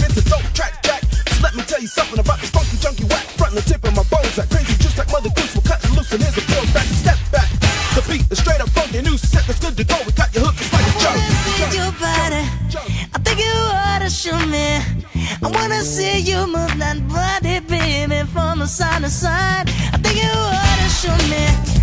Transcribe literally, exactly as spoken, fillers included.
it's a dope track, Jack. So let me tell you something about this funky junky whack. Frontin' the tip of my bones, that crazy just like Mother Goose. We're cutting loose and here's a pure back, step back. The beat is straight up funky, new set that's good to go. We got your hook just like a joke. Your body, I think you ought to show me. I wanna see you move that body, baby, from side to side. I think you ought to show me.